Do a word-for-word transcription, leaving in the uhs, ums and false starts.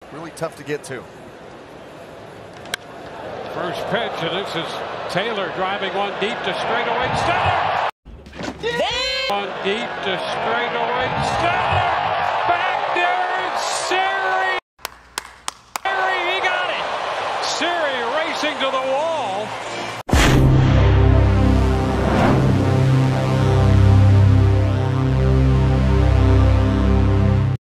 really tough to get to. First pitch, and this is Taylor driving one deep to straightaway center. One deep to straightaway center. Back there is Siri. Siri, he got it. Siri racing to the wall.